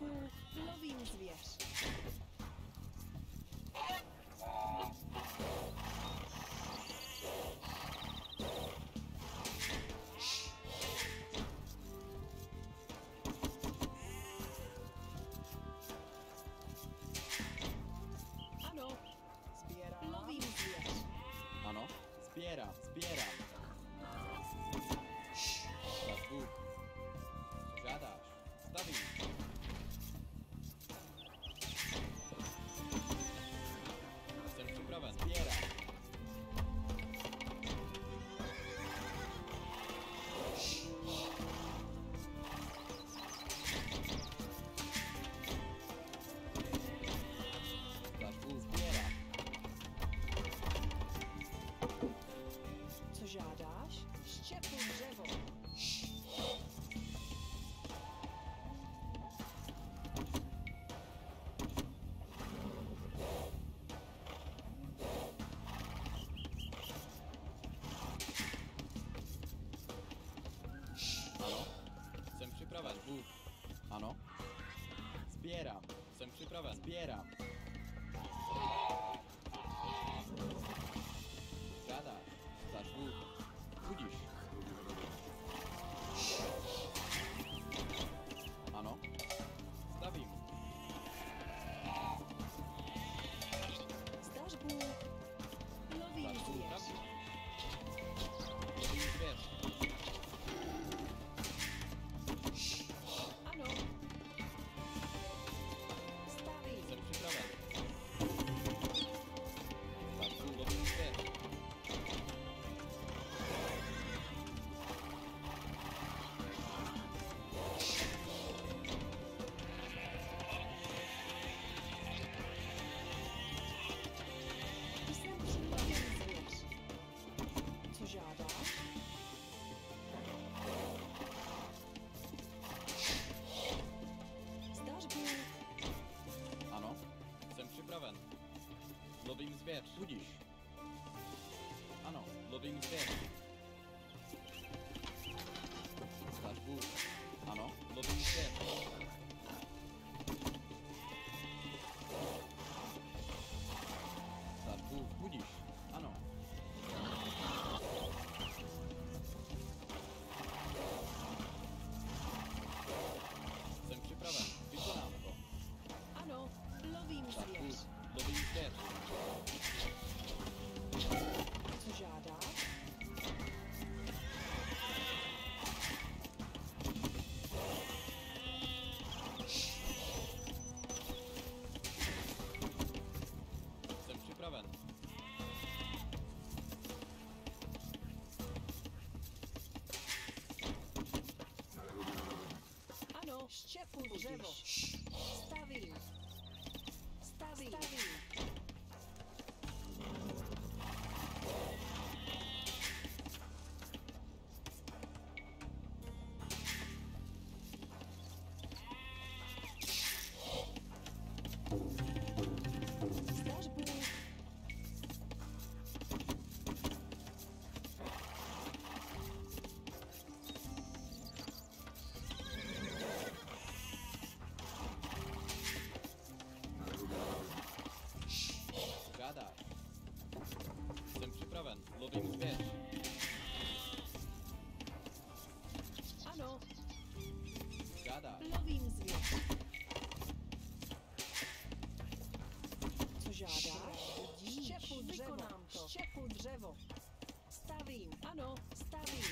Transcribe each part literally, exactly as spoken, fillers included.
Bůh, lovím zvěř. Ano, sbírám. Lovím zvěř. Ano, sbírám, sbírám. Zdař Bůh. Co žádáš? Stavím. Jsem připraven. Sbírám. Zdař Bůh. Sbírám. Co žádáš? Štěpu dřevo. Ano, jsem připraven. Bůh. Ano. Sbírám. Jsem připraven. Sbírám. Žádáš. Zdař Bůh. Budíš. Ano. Stavím. Zdař Bůh, lovím Zdař Bůh. zvěř. Stavím. Lovím zvěř. Ano. Stavím. Jsem připraven. Zdař Bůh. Lovím zvěř. Jsem připraven zvěř. Co žádáš? Zdař Bůh, Ano. Jsem připraven. Lovím zvěř. Budíš. Ano. Lovím zvěř. Zdař Bůh. Ano. Lovím zvěř. Zdař Bůh. Budíš. Ano. Jsem připraven. Vykonám to. ano, lovím Zdař Bůh. zvěř. Lovím zvěř. Co žádáš? Jsem připraven. Ano, štěpu dřevo. Stavím. Stavím. Stavím. Zdař Bůh. Žádáš. Jsem připraven. Lovím zvěř. Ano, Žádáš. lovím zvěř. Co žádáš? Štěpu dřevo. Vykonám to. Štěpu dřevo. Stavím. Ano, stavím.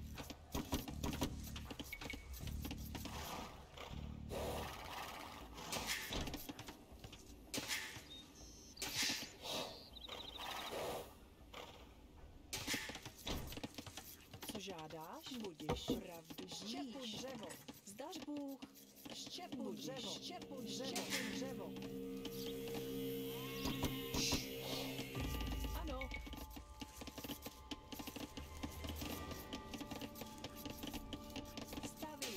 Co žádáš? Budiš. Pravdu štěpu dřevo. Zdař Bůh. Štěpu dřevo. Štěpu dřevo. Štěpu dřevo. Ano. Stavím.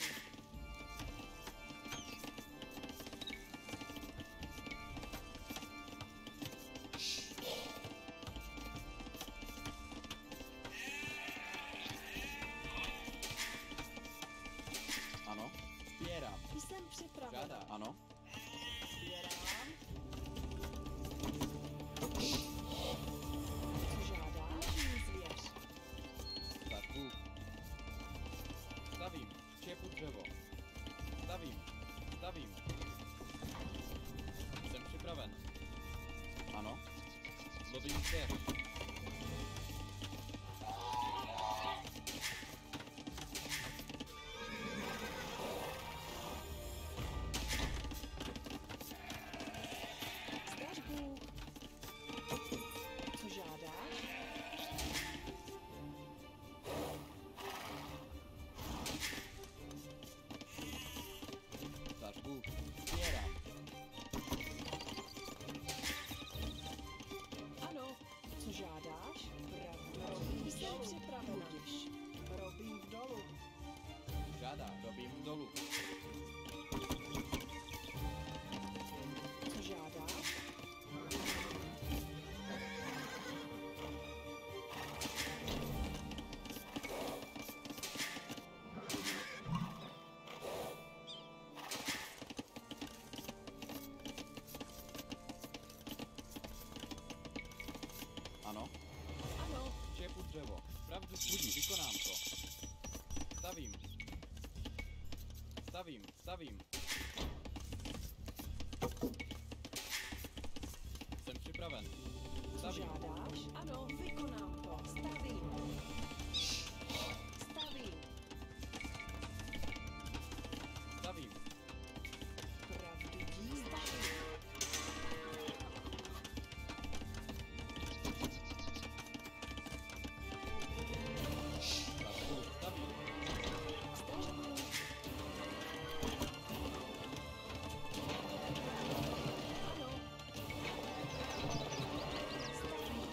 Ano. Sbírám. Jsem připraven. Žádá. Ano. Šéf. Zdař Bůh. Co žádáš? Zdař Bůh. Sbírám. Ano. Co žádáš? Pravda. Robím jsem připravena. Budiš. Robím v dolu. Žádá. Robím dolů. Co žádáš? Ano. Ano. Šéfu dřevo. Pravdu budí. Vykonám to. Stavím. Stavím. Stavím. Jsem připraven. Co Stavím. žádáš? Ano, vykonám to. Stavím. Stavím. Stavím. Pravdu dí. Stavím. Pravdu stavím. Zdař Bůh. Ano. Stavím.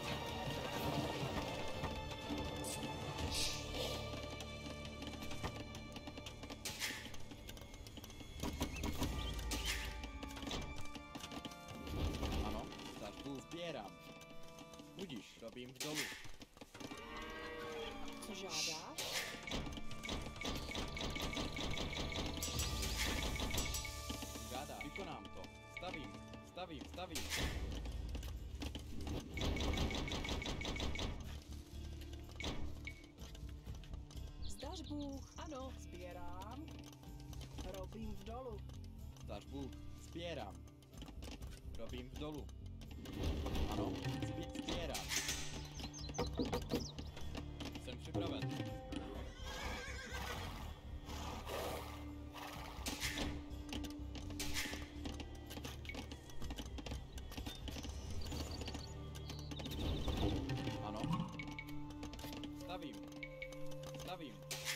Ano. Stavbu sbírám. Budíš. Robím v dolu. Co žádáš? Žádá. Vykonám to. Stavím. Stavím. Stavím. Zdař Bůh. Ano. Sbírám. Robím v dolu. Zdař Bůh. Sbírám. Robím v dolu. Ano. Zbí- sbírám. Jsem připraven. Ano. Stavím. Stavím.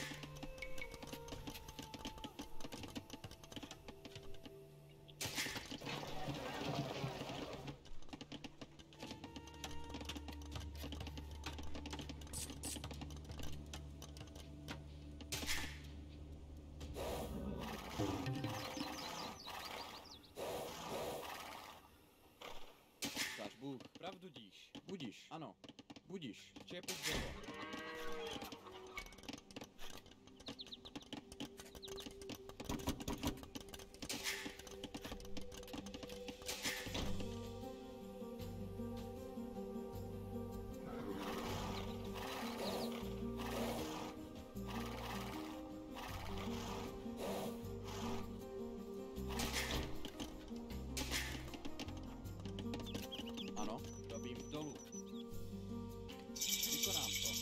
Zdař Bůh. Pravdu díš. Budíš. Ano. Budíš. Čepu dřevo. Ano. Robím v dolu. Vykonám to.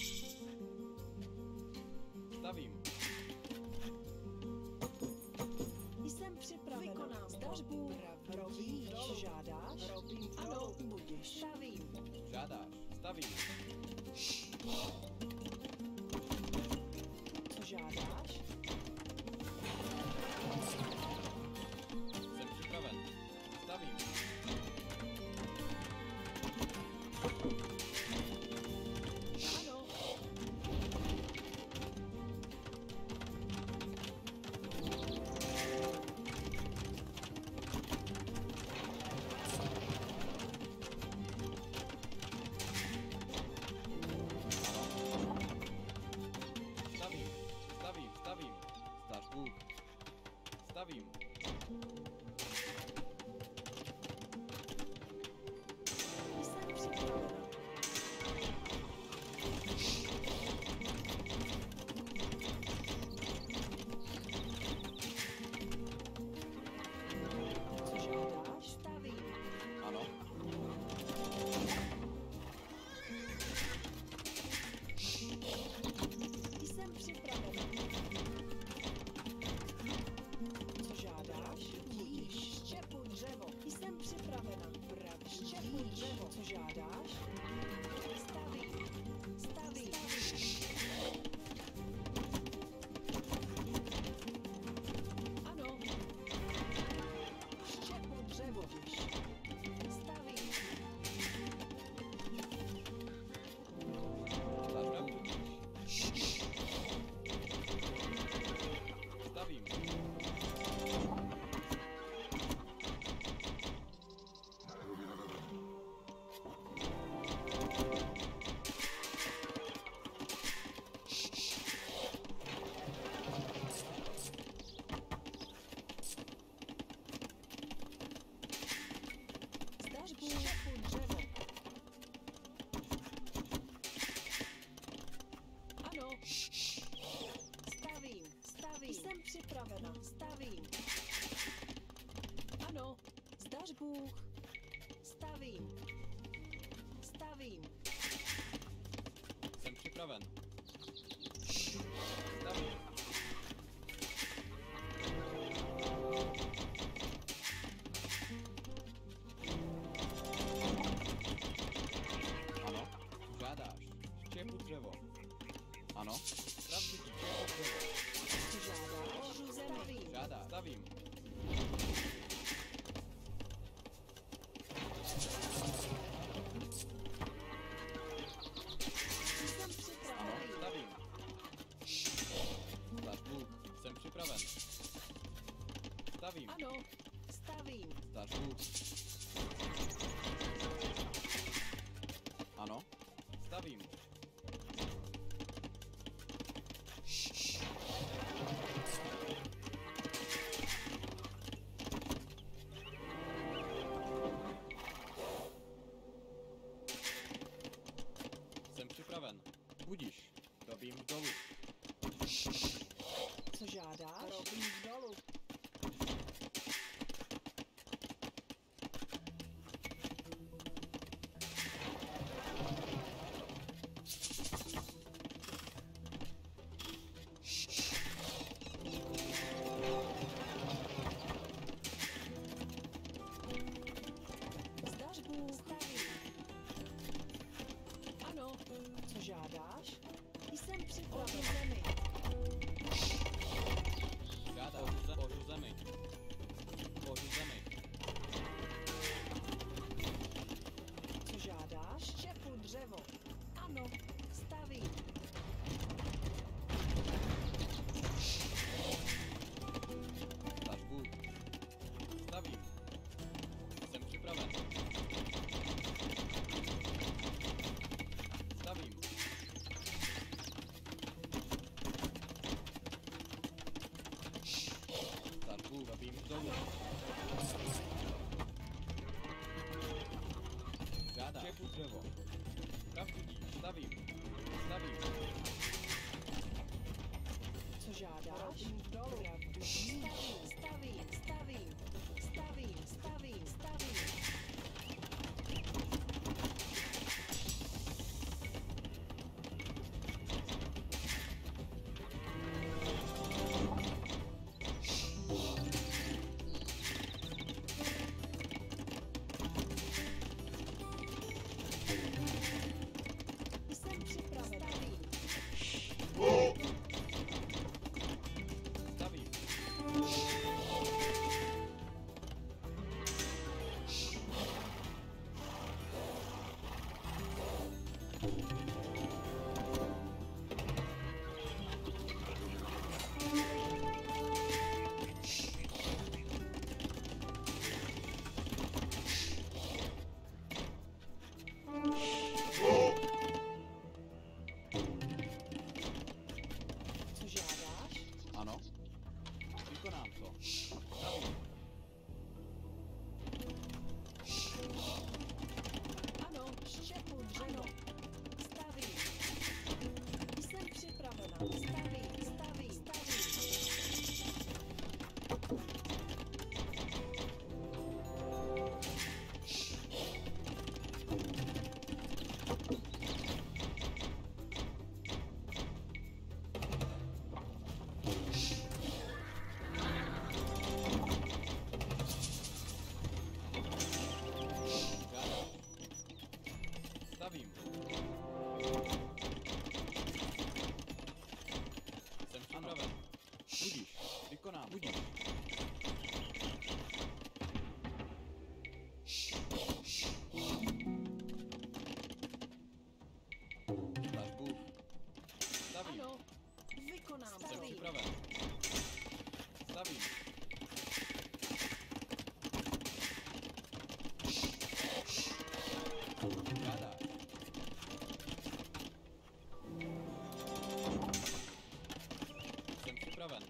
Stavím. Jsem připravena. Vykonám. Zdař Bůh. Robím v dolu. Žádáš? Robím v dolu. Ano. Budiš. Stavím. Žádáš. Stavím. Co žádáš? Jsem připraven. Stavím. Ano. Stavím. Stavím. Stavím. stavím. Jsem připraven. Stavím. Ano, co žádáš? Štěpu dřevo. Ano, pravdu ti štěpu dřevo. Co žádáš? Ořu zemi. Žádá, stavím. Jsem Ano, připravený. stavím. Zdař Bůh, jsem připraven. Stavím. Ano, stavím. Zdař Bůh. Ano, stavím. Jsem připraven. Budíš. Robím dolů. Co žádáš? Robím dolu. Zdař Bůh. Stavím. Ano, co žádáš? Jsem připraven. Zemi. Žádá. Ořu, ze, ořu zemi. Ořu zemi. Co žádáš? Štěpu dřevo. Ano, stavím. Zdař Bůh. Stavím. Jsem připraven. Stavím. Zdař Bůh. Robím dolů. Žádá. Štěpu dřevo. Pravdudí. Stavím. Stavím. Co žádáš? Dolu. Stavím, stavím, stavím, stavím, stavím, stavím. Jsem připraven. Stavím. Co žádáš? Ano. Vykonám to. Stavím. Ano, štěpu dřevo. Stavím. Jsem připravena. Stavím, stavím, stavím. Žádá. Stavím. Jsem připraven. Budíš. Vykonám. Budíš. Zdař Bůh. Stavím. Ano, vykonám. Jsem Stavím. připraven. Stavím. Žádá. Jsem připraven.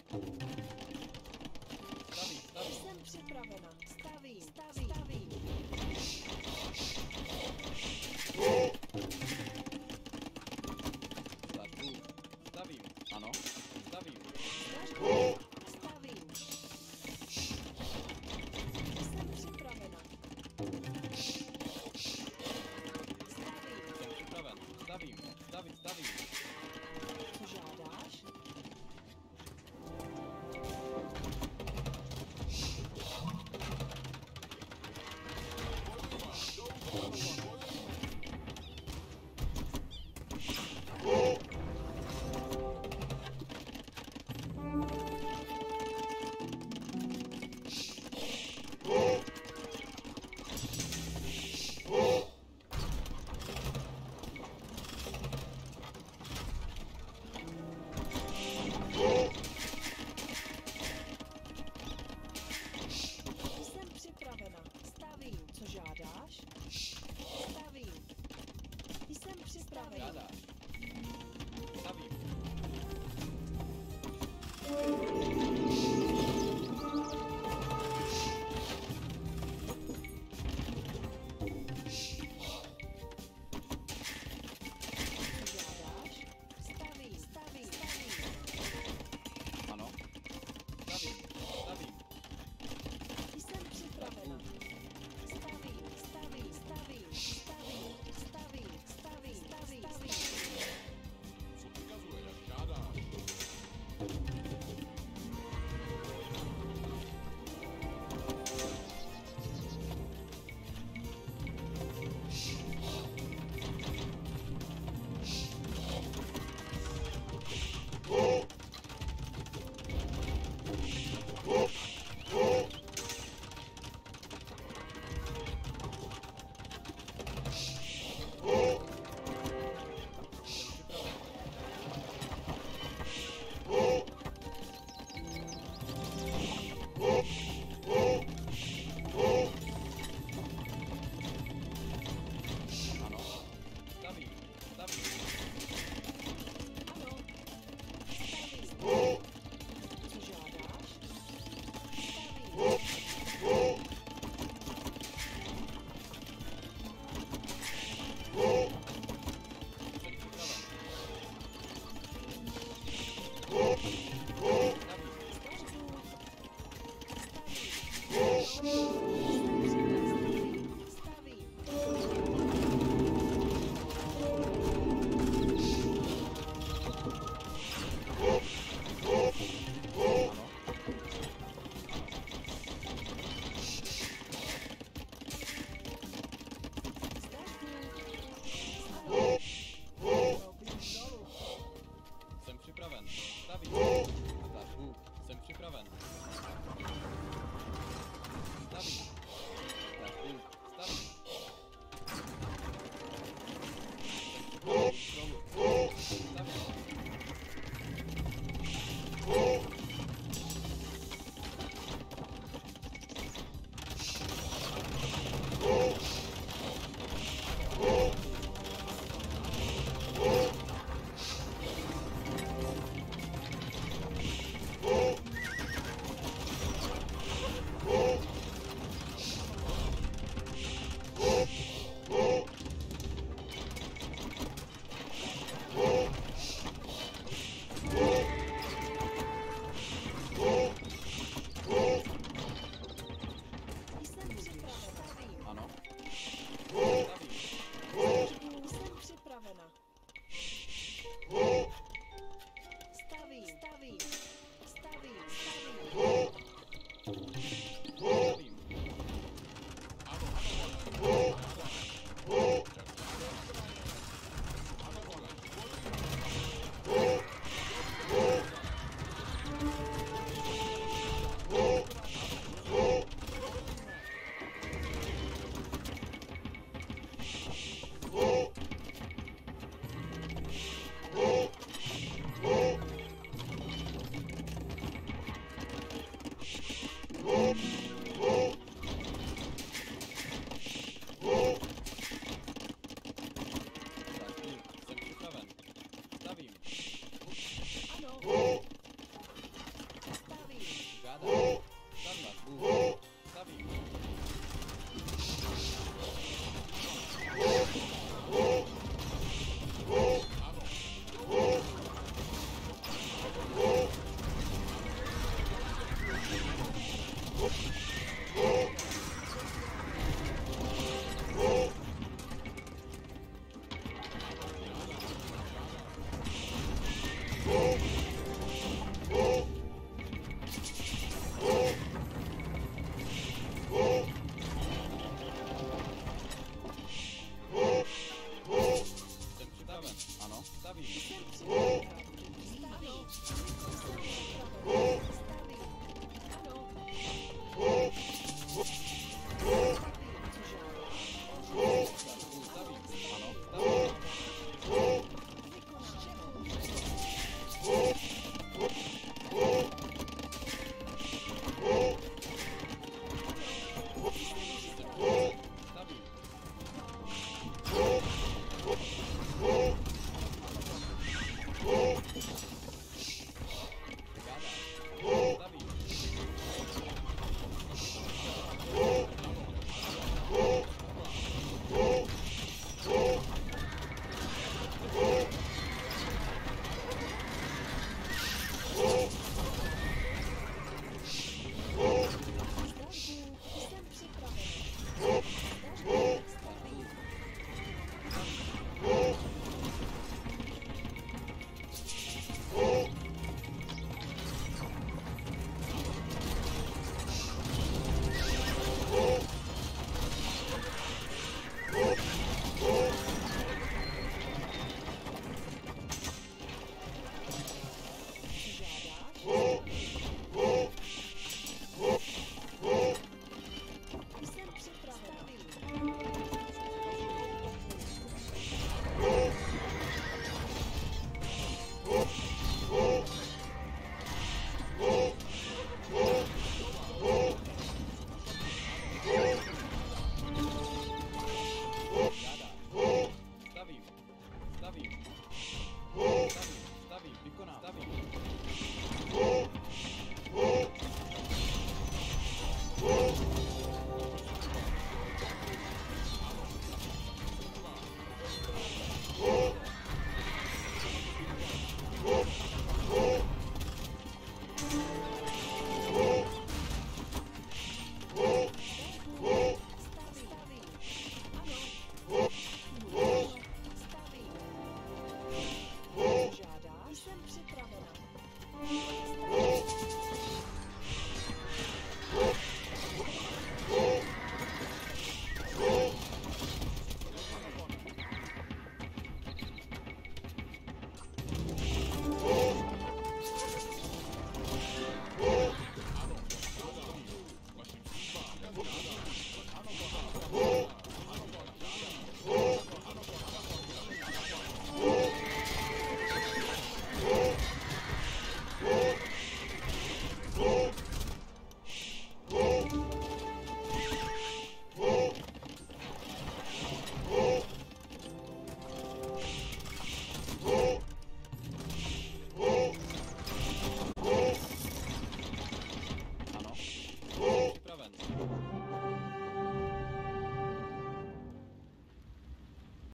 Stavím, stavím. Jsem připravena. Stavím, stavím, stavím. Zdař Bůh. Stavím. Ano. Stavím. Zdař Bůh. Stavím. stavím, stavím. Co žádáš? Jsem připravena. Stavím. Co žádáš? Stavím. Jsem připravena. Žádáš. Stavím. Co žádáš? Stavím. Stavím. Stavím. Ano. Stavím, stavím. Jsem připravena. Stavím. Stavím. Stavím. Stavím. Stavím. Stavím. Stavím. Stavím. Co přikazuješ? Žádáš. Ano. Stavím, stavím. Ano. Stavím. Co žádáš? Stavím. Jsem připraven. Jsem připraven. Stavím. Zdař Bůh. Jsem připraven. Stavím. Zdař Bůh. Stavím. Kontrolu. Stavím. Jsem připravena. Ano. Stavím. Jsem připravena. Stavím.